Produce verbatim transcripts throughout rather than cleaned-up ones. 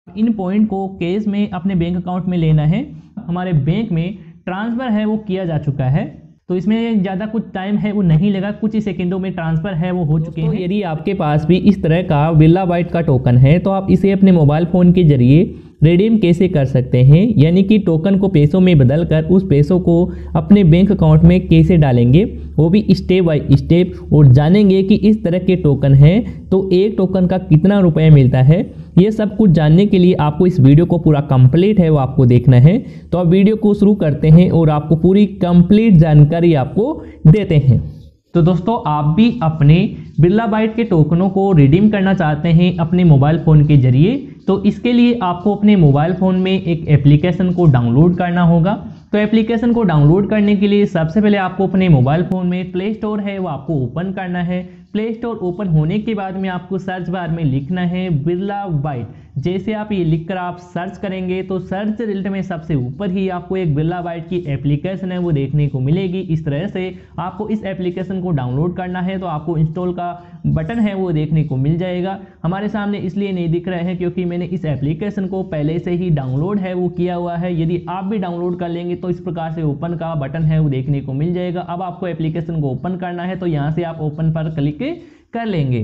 इन point को cash में अपने बैंक अकाउंट में लेना है। हमारे बैंक में ट्रांसफ़र है वो किया जा चुका है, तो इसमें ज़्यादा कुछ टाइम है वो नहीं लगा, कुछ ही सेकंडों में ट्रांसफ़र है वो हो चुके हैं। यदि आपके पास भी इस तरह का बिरला बाइट का टोकन है तो आप इसे अपने मोबाइल फ़ोन के जरिए रिडीम कैसे कर सकते हैं, यानी कि टोकन को पैसों में बदलकर उस पैसों को अपने बैंक अकाउंट में कैसे डालेंगे, वो भी स्टेप बाय स्टेप, और जानेंगे कि इस तरह के टोकन हैं तो एक टोकन का कितना रुपया मिलता है। ये सब कुछ जानने के लिए आपको इस वीडियो को पूरा कंप्लीट है वो आपको देखना है। तो आप वीडियो को शुरू करते हैं और आपको पूरी कंप्लीट जानकारी आपको देते हैं। तो दोस्तों, आप भी अपने बिरला बाइट के टोकनों को रिडीम करना चाहते हैं अपने मोबाइल फ़ोन के जरिए, तो इसके लिए आपको अपने मोबाइल फ़ोन में एक एप्लीकेशन को डाउनलोड करना होगा। तो एप्लीकेशन को डाउनलोड करने के लिए सबसे पहले आपको अपने मोबाइल फ़ोन में प्ले स्टोर है वो आपको ओपन करना है। प्ले स्टोर ओपन होने के बाद में आपको सर्च बार में लिखना है बिरला बाइट। जैसे आप ये लिखकर आप सर्च करेंगे तो सर्च रिजल्ट में सबसे ऊपर ही आपको एक बिरला बाइट की एप्लीकेशन है वो देखने को मिलेगी। इस तरह से आपको इस एप्लीकेशन को डाउनलोड करना है, तो आपको इंस्टॉल का बटन है वो देखने को मिल जाएगा। हमारे सामने इसलिए नहीं दिख रहा है क्योंकि मैंने इस एप्लीकेशन को पहले से ही डाउनलोड है वो किया हुआ है। यदि आप भी डाउनलोड कर लेंगे तो इस प्रकार से ओपन का बटन है वो देखने को मिल जाएगा। अब आपको एप्लीकेशन को ओपन करना है, तो यहाँ से आप ओपन पर क्लिक कर लेंगे।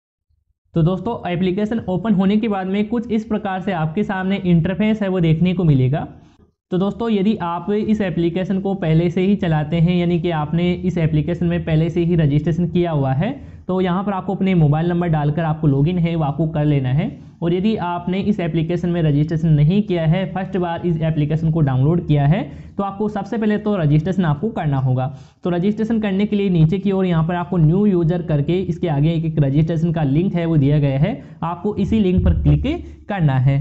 तो दोस्तों, एप्लीकेशन ओपन होने के बाद में कुछ इस प्रकार से आपके सामने इंटरफेस है वो देखने को मिलेगा। तो दोस्तों, यदि आप इस एप्लीकेशन को पहले से ही चलाते हैं, यानी कि आपने इस एप्लीकेशन में पहले से ही रजिस्ट्रेशन किया हुआ है, तो यहाँ पर आपको अपने मोबाइल नंबर डालकर आपको लॉगिन है वो आपको कर लेना है। और यदि आपने इस एप्लीकेशन में रजिस्ट्रेशन नहीं किया है, फर्स्ट बार इस एप्लीकेशन को डाउनलोड किया है, तो आपको सबसे पहले तो रजिस्ट्रेशन आपको करना होगा। तो रजिस्ट्रेशन करने के लिए नीचे की ओर यहाँ पर आपको न्यू यूजर करके इसके आगे एक, एक रजिस्ट्रेशन का लिंक है वो दिया गया है, आपको इसी लिंक पर क्लिक करना है।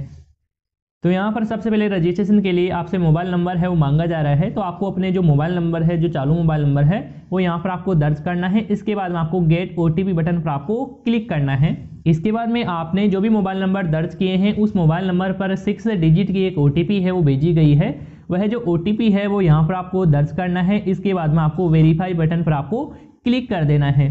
तो यहाँ पर सबसे पहले रजिस्ट्रेशन के लिए आपसे मोबाइल नंबर है वो मांगा जा रहा है, तो आपको अपने जो मोबाइल नंबर है, जो चालू मोबाइल नंबर है, वो यहाँ पर आपको दर्ज करना है। इसके बाद में आपको गेट ओटीपी बटन पर आपको क्लिक करना है। इसके बाद में आपने जो भी मोबाइल नंबर दर्ज किए हैं उस मोबाइल नंबर पर सिक्स डिजिट की एक ओटीपी है वो भेजी गई है, वह जो ओटीपी है वो यहाँ पर आपको दर्ज करना है। इसके बाद में आपको वेरीफाई बटन पर आपको क्लिक कर देना है।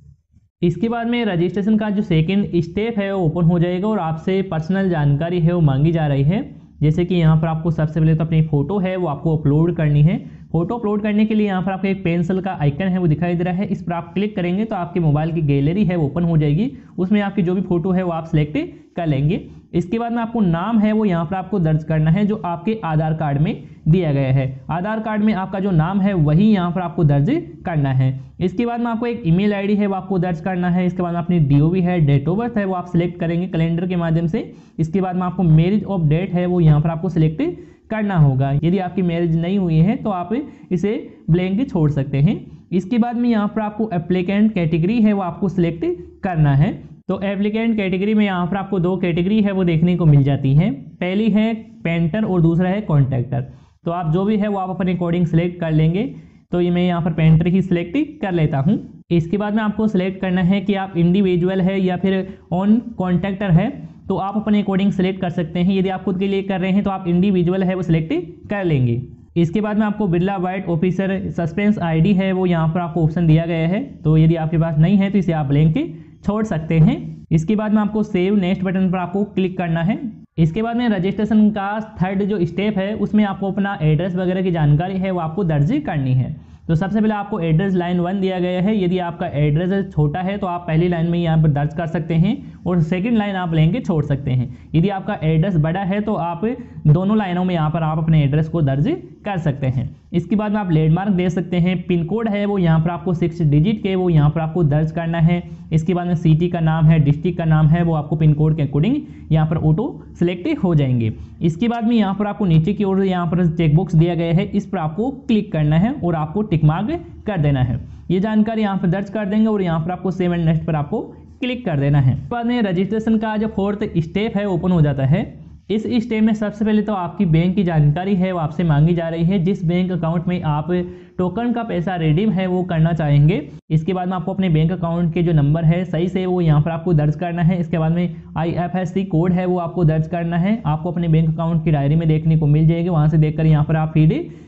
इसके बाद में रजिस्ट्रेशन का जो सेकंड स्टेप है वो ओपन हो जाएगा और आपसे पर्सनल जानकारी है वो मांगी जा रही है। जैसे कि यहाँ पर आपको सबसे पहले तो अपनी फ़ोटो है वो आपको अपलोड करनी है। फोटो अपलोड करने के लिए यहाँ पर आपको एक पेंसिल का आइकन है वो दिखाई दे रहा है, इस पर आप क्लिक करेंगे तो आपके मोबाइल की गैलरी है वो ओपन हो जाएगी। उसमें आपकी जो भी फोटो है वो आप सिलेक्ट कर लेंगे। इसके बाद में आपको नाम है वो यहाँ पर आपको दर्ज करना है जो आपके आधार कार्ड में दिया गया है। आधार कार्ड में आपका जो नाम है वही यहाँ पर आपको दर्ज करना है। इसके बाद में आपको एक ईमेल आईडी है वो आपको दर्ज करना है। इसके बाद में अपनी डीओवी है, डेट ऑफ बर्थ है वो आप सिलेक्ट करेंगे कैलेंडर के माध्यम से। इसके बाद में आपको मैरिज ऑफ डेट है वो यहाँ पर आपको सिलेक्ट करना होगा। यदि आपकी मैरिज नहीं हुई है तो आप इसे ब्लैंक छोड़ सकते हैं। इसके बाद में यहाँ पर आपको एप्लीकेंट कैटेगरी है वो आपको सिलेक्ट करना है। तो एप्लीकेंट कैटेगरी में यहाँ पर आपको दो कैटेगरी है वो देखने को मिल जाती हैं। पहली है पेंटर और दूसरा है कॉन्ट्रैक्टर। तो आप जो भी है वो आप अपने अकॉर्डिंग सेलेक्ट कर लेंगे। तो ये मैं यहाँ पर पेंटर ही सिलेक्ट कर लेता हूँ। इसके बाद में आपको सिलेक्ट करना है कि आप इंडिविजुअल है या फिर ऑन कॉन्ट्रैक्टर है, तो आप अपने अकॉर्डिंग सेलेक्ट कर सकते हैं। यदि आप खुद के लिए कर रहे हैं तो आप इंडिविजुअल है वो सिलेक्ट कर लेंगे। इसके बाद में आपको Birla White officer suspense ID है वो यहाँ पर आपको ऑप्शन दिया गया है, तो यदि आपके पास नहीं है तो इसे आप ब्लैंक छोड़ सकते हैं। इसके बाद में आपको सेव नेक्स्ट बटन पर आपको क्लिक करना है। इसके बाद में रजिस्ट्रेशन का थर्ड जो स्टेप है उसमें आपको अपना एड्रेस वगैरह की जानकारी है वो आपको दर्ज करनी है। तो सबसे पहले आपको एड्रेस लाइन वन दिया गया है। यदि आपका एड्रेस छोटा है तो आप पहली लाइन में यहाँ पर दर्ज कर सकते हैं और सेकंड लाइन आप लेंगे छोड़ सकते हैं। यदि आपका एड्रेस बड़ा है तो आप दोनों लाइनों में यहाँ पर आप अपने एड्रेस को दर्ज कर सकते हैं। इसके बाद में आप लैंडमार्क दे सकते हैं। पिन कोड है वो यहाँ पर आपको सिक्स डिजिट के वो यहाँ पर आपको दर्ज करना है। इसके बाद में सिटी का नाम है, डिस्ट्रिक्ट का नाम है, वो आपको पिन कोड के अकॉर्डिंग यहाँ पर ऑटो सिलेक्ट हो जाएंगे। इसके बाद में यहाँ पर आपको नीचे की ओर यहाँ पर चेकबॉक्स दिया गया है, इस पर आपको क्लिक करना है और आपको टिक मार्क कर देना है। ये जानकारी यहाँ पर दर्ज कर देंगे और यहाँ पर आपको सेव एंड नेक्स्ट पर आपको क्लिक कर देना है। बाद में रजिस्ट्रेशन का जो फोर्थ स्टेप है ओपन हो जाता है। इस स्टेप में सबसे पहले तो आपकी बैंक की जानकारी है वो आपसे मांगी जा रही है, जिस बैंक अकाउंट में आप टोकन का पैसा रिडीम है वो करना चाहेंगे। इसके बाद में आपको अपने बैंक अकाउंट के जो नंबर है सही से वो यहाँ पर आपको दर्ज करना है। इसके बाद में I F S C code है वो आपको दर्ज करना है। आपको अपने बैंक अकाउंट की डायरी में देखने को मिल जाएगी, वहाँ से देखकर यहाँ पर आप फीड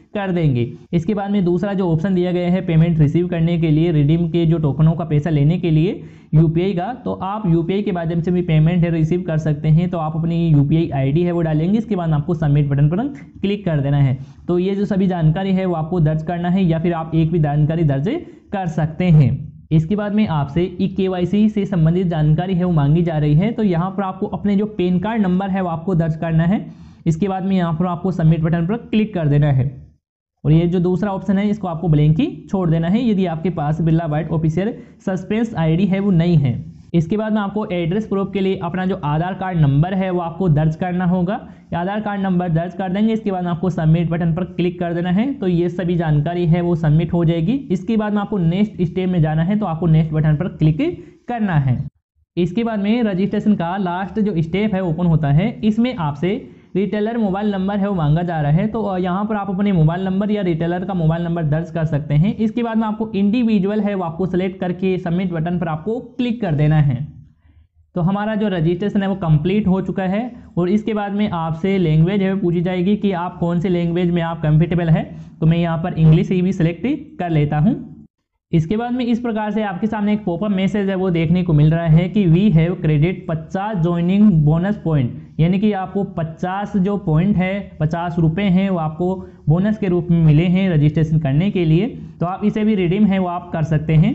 कर देंगे। इसके बाद में दूसरा जो ऑप्शन दिया गया है पेमेंट रिसीव करने के लिए, रिडीम के जो टोकनों का पैसा लेने के लिए यूपीआई का, तो आप यूपीआई के माध्यम से भी पेमेंट है रिसीव कर सकते हैं। तो आप अपनी यूपीआई आईडी है वो डालेंगे, इसके बाद आपको सबमिट बटन पर क्लिक कर देना है। तो ये जो सभी जानकारी है वो आपको दर्ज करना है, या फिर आप एक भी जानकारी दर्ज कर सकते हैं। इसके बाद में आपसे ई केवाईसी से संबंधित जानकारी है वो मांगी जा रही है। तो यहाँ पर आपको अपने जो पैन कार्ड नंबर है वो आपको दर्ज करना है। इसके बाद में यहाँ पर आपको सबमिट बटन पर क्लिक कर देना है, और ये जो दूसरा ऑप्शन है इसको आपको ब्लैंक ही छोड़ देना है यदि आपके पास Birla White official suspense ID है वो नहीं है। इसके बाद में आपको एड्रेस प्रूफ के लिए अपना जो आधार कार्ड नंबर है वो आपको दर्ज करना होगा। आधार कार्ड नंबर दर्ज कर देंगे, इसके बाद आपको सबमिट बटन पर क्लिक कर देना है। तो ये सभी जानकारी है वो सबमिट हो जाएगी। इसके बाद में आपको नेक्स्ट स्टेप में जाना है, तो आपको नेक्स्ट बटन पर क्लिक करना है। इसके बाद में रजिस्ट्रेशन का लास्ट जो स्टेप है ओपन होता है। इसमें आपसे रिटेलर मोबाइल नंबर है वो मांगा जा रहा है। तो यहाँ पर आप अपने मोबाइल नंबर या रिटेलर का मोबाइल नंबर दर्ज कर सकते हैं। इसके बाद में आपको इंडिविजुअल है वो आपको सेलेक्ट करके सबमिट बटन पर आपको क्लिक कर देना है। तो हमारा जो रजिस्ट्रेशन है वो कंप्लीट हो चुका है। और इसके बाद में आपसे लैंग्वेज है वो पूछी जाएगी कि आप कौन से लैंग्वेज में आप कंफर्टेबल है। तो मैं यहाँ पर इंग्लिश ही भी सिलेक्ट कर लेता हूँ। इसके बाद में इस प्रकार से आपके सामने एक पॉपअप मैसेज है वो देखने को मिल रहा है कि वी हैव क्रेडिट पचास ज्वाइनिंग बोनस पॉइंट, यानी कि आपको पचास जो पॉइंट है पचास रुपए हैं वो आपको बोनस के रूप में मिले हैं रजिस्ट्रेशन करने के लिए। तो आप इसे भी रिडीम है वो आप कर सकते हैं।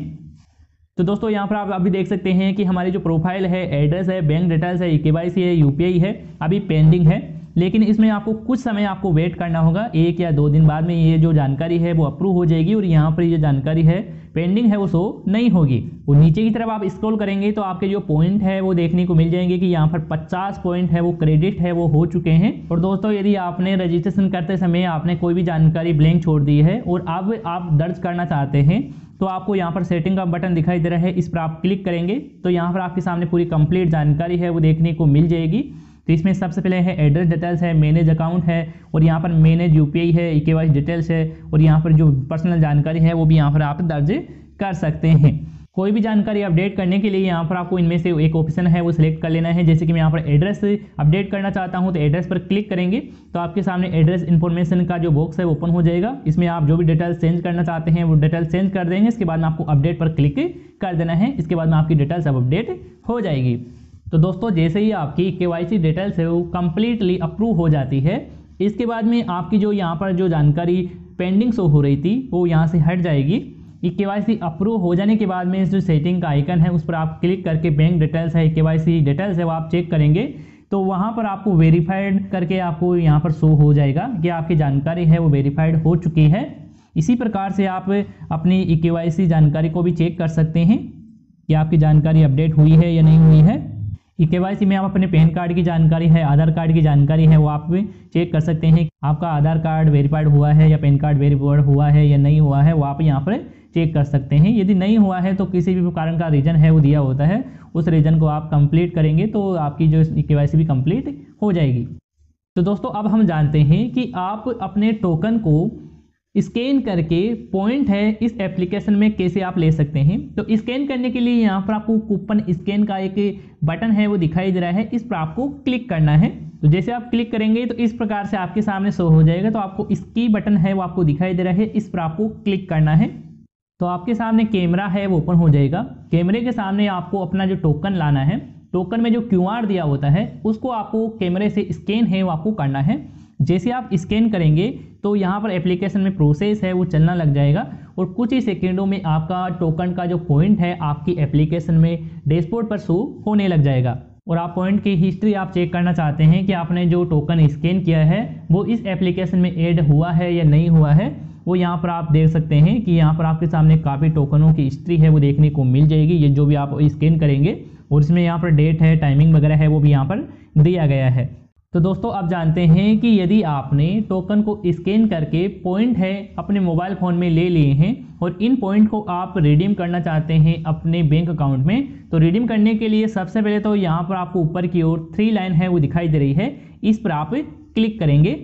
तो दोस्तों यहाँ पर आप अभी देख सकते हैं कि हमारी जो प्रोफाइल है, एड्रेस है, बैंक डिटेल्स है, केवाईसी है, यूपीआई है, अभी पेंडिंग है। लेकिन इसमें आपको कुछ समय आपको वेट करना होगा, एक या दो दिन बाद में ये जो जानकारी है वो अप्रूव हो जाएगी और यहाँ पर ये जानकारी है पेंडिंग है वो शो नहीं होगी। और नीचे की तरफ आप स्क्रॉल करेंगे तो आपके जो पॉइंट है वो देखने को मिल जाएंगे कि यहाँ पर पचास पॉइंट है वो क्रेडिट है वो हो चुके हैं। और दोस्तों यदि आपने रजिस्ट्रेशन करते समय आपने कोई भी जानकारी ब्लैंक छोड़ दी है और अब आप दर्ज करना चाहते हैं, तो आपको यहाँ पर सेटिंग का बटन दिखाई दे रहा है, इस पर आप क्लिक करेंगे तो यहाँ पर आपके सामने पूरी कंप्लीट जानकारी है वो देखने को मिल जाएगी। तो इसमें सबसे पहले है एड्रेस डिटेल्स है, मैनेज अकाउंट है, और यहाँ पर मैनेज यूपीआई है, केवाईसी डिटेल्स है, और यहाँ पर जो पर्सनल जानकारी है वो भी यहाँ पर आप दर्ज कर सकते हैं। कोई भी जानकारी अपडेट करने के लिए यहाँ पर आपको इनमें से एक ऑप्शन है वो सिलेक्ट कर लेना है। जैसे कि मैं यहाँ पर एड्रेस अपडेट करना चाहता हूँ तो एड्रेस पर क्लिक करेंगे तो आपके सामने एड्रेस इन्फॉर्मेशन का जो बॉक्स है ओपन हो जाएगा। इसमें आप जो भी डिटेल्स चेंज करना चाहते हैं वो डिटेल्स चेंज कर देंगे। इसके बाद में आपको अपडेट पर क्लिक कर देना है। इसके बाद में आपकी डिटेल्स अब अपडेट हो जाएगी। तो दोस्तों जैसे ही आपकी केवाईसी डिटेल्स है वो कंप्लीटली अप्रूव हो जाती है, इसके बाद में आपकी जो यहाँ पर जो जानकारी पेंडिंग शो हो रही थी वो यहाँ से हट जाएगी। ये केवाईसी अप्रूव हो जाने के बाद में जो सेटिंग का आइकन है उस पर आप क्लिक करके बैंक डिटेल्स है, केवाईसी डिटेल्स है वो आप चेक करेंगे तो वहाँ पर आपको वेरीफाइड करके आपको यहाँ पर शो हो जाएगा कि आपकी जानकारी है वो वेरीफाइड हो चुकी है। इसी प्रकार से आप अपनी केवाईसी जानकारी को भी चेक कर सकते हैं कि आपकी जानकारी अपडेट हुई है या नहीं हुई है। ई केवाईसी में आप अपने पैन कार्ड की जानकारी है, आधार कार्ड की जानकारी है वो आप भी चेक कर सकते हैं। आपका आधार कार्ड वेरीफाइड हुआ है या पैन कार्ड वेरीफाइड हुआ है या नहीं हुआ है वो आप यहाँ पर चेक कर सकते हैं। यदि नहीं हुआ है तो किसी भी कारण का रीजन है वो दिया होता है, उस रीजन को आप कंप्लीट करेंगे तो आपकी जो केवाईसी भी कंप्लीट हो जाएगी। तो दोस्तों अब हम जानते हैं कि आप अपने टोकन को स्कैन करके पॉइंट है इस एप्लीकेशन में कैसे आप ले सकते हैं। तो स्कैन करने के लिए यहाँ पर आपको कूपन स्कैन का एक बटन है वो दिखाई दे रहा है, इस पर आपको क्लिक करना है। तो जैसे आप क्लिक करेंगे तो इस प्रकार से आपके सामने शो हो जाएगा। तो आपको इसकी बटन है वो आपको दिखाई दे रहा है, इस पर आपको क्लिक करना है। तो आपके सामने कैमरा है वो ओपन हो जाएगा। कैमरे के सामने आपको अपना जो टोकन लाना है, टोकन में जो क्यू आर दिया होता है उसको आपको कैमरे से स्कैन है वो आपको करना है। जैसे आप स्कैन करेंगे तो यहाँ पर एप्लीकेशन में प्रोसेस है वो चलना लग जाएगा और कुछ ही सेकेंडों में आपका टोकन का जो पॉइंट है आपकी एप्लीकेशन में डैशबोर्ड पर शो होने लग जाएगा। और आप पॉइंट की हिस्ट्री आप चेक करना चाहते हैं कि आपने जो टोकन स्कैन किया है वो इस एप्लीकेशन में ऐड हुआ है या नहीं हुआ है, वो यहाँ पर आप देख सकते हैं कि यहाँ पर आपके सामने काफ़ी टोकनों की हिस्ट्री है वो देखने को मिल जाएगी। ये जो भी आप स्कैन करेंगे और इसमें यहाँ पर डेट है, टाइमिंग वगैरह है वो भी यहाँ पर दिया गया है। तो दोस्तों आप जानते हैं कि यदि आपने टोकन को स्कैन करके पॉइंट है अपने मोबाइल फ़ोन में ले लिए हैं और इन पॉइंट को आप रिडीम करना चाहते हैं अपने बैंक अकाउंट में, तो रिडीम करने के लिए सबसे पहले तो यहाँ पर आपको ऊपर की ओर थ्री लाइन है वो दिखाई दे रही है, इस पर आप क्लिक करेंगे।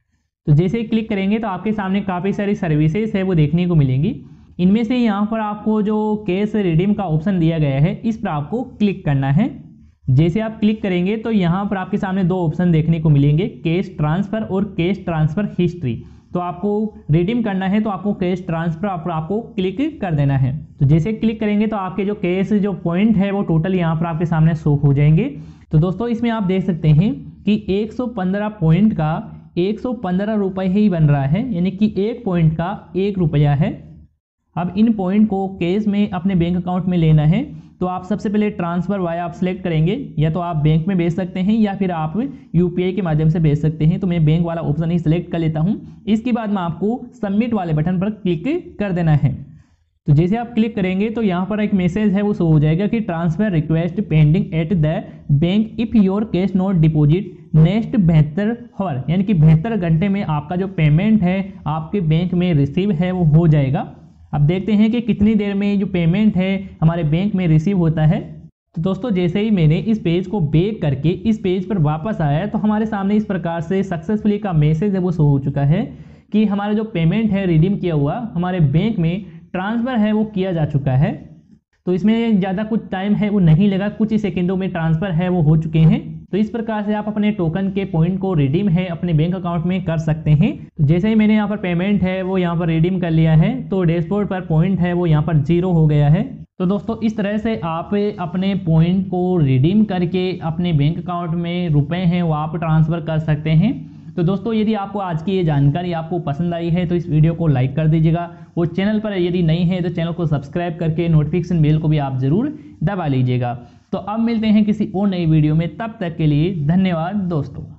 तो जैसे ही क्लिक करेंगे तो आपके सामने काफ़ी सारी सर्विसेज है वो देखने को मिलेंगी। इनमें से यहाँ पर आपको जो कैश रिडीम का ऑप्शन दिया गया है इस पर आपको क्लिक करना है। जैसे आप क्लिक करेंगे तो यहाँ पर आपके सामने दो ऑप्शन देखने को मिलेंगे, कैश ट्रांसफ़र और कैश ट्रांसफ़र हिस्ट्री। तो आपको रिडीम करना है तो आपको कैश ट्रांसफर आप, आपको क्लिक कर देना है। तो जैसे क्लिक करेंगे तो आपके जो कैश जो पॉइंट है वो टोटल यहाँ पर आपके सामने शो हो जाएंगे। तो दोस्तों इसमें आप देख सकते हैं कि एक सौ पंद्रह पॉइंट का एक सौ पंद्रह रुपये ही बन रहा है, यानी कि एक पॉइंट का एक रुपया है। अब इन पॉइंट को कैश में अपने बैंक अकाउंट में लेना है तो आप सबसे पहले ट्रांसफर वाया आप सिलेक्ट करेंगे, या तो आप बैंक में भेज सकते हैं या फिर आप यूपीआई के माध्यम से भेज सकते हैं। तो मैं बैंक वाला ऑप्शन ही सिलेक्ट कर लेता हूं। इसके बाद में आपको सबमिट वाले बटन पर क्लिक कर देना है। तो जैसे आप क्लिक करेंगे तो यहाँ पर एक मैसेज है वो शो हो जाएगा कि transfer request pending at the bank if your cash not deposit next बहत्तर आवर, यानी कि बहत्तर घंटे में आपका जो पेमेंट है आपके बैंक में रिसीव है वो हो जाएगा। अब देखते हैं कि कितनी देर में जो पेमेंट है हमारे बैंक में रिसीव होता है। तो दोस्तों जैसे ही मैंने इस पेज को बैक करके इस पेज पर वापस आया तो हमारे सामने इस प्रकार से सक्सेसफुली का मैसेज है वो शो हो चुका है कि हमारा जो पेमेंट है रिडीम किया हुआ हमारे बैंक में ट्रांसफ़र है वो किया जा चुका है। तो इसमें ज़्यादा कुछ टाइम है वो नहीं लगा, कुछ ही सेकेंडों में ट्रांसफ़र है वो हो चुके हैं। तो इस प्रकार से आप अपने टोकन के पॉइंट को रिडीम है अपने बैंक अकाउंट में कर सकते हैं। तो जैसे ही मैंने यहाँ पर पेमेंट है वो यहाँ पर रिडीम कर लिया है तो डैशबोर्ड पर पॉइंट है वो यहाँ पर जीरो हो गया है। तो दोस्तों इस तरह से आप अपने पॉइंट को रिडीम करके अपने बैंक अकाउंट में रुपए हैं वो आप ट्रांसफ़र कर सकते हैं। तो दोस्तों यदि आपको आज की ये जानकारी आपको पसंद आई है तो इस वीडियो को लाइक कर दीजिएगा, और चैनल पर यदि नहीं है तो चैनल को सब्सक्राइब करके नोटिफिकेशन बेल को भी आप ज़रूर दबा लीजिएगा। तो अब मिलते हैं किसी और नई वीडियो में, तब तक के लिए धन्यवाद दोस्तों।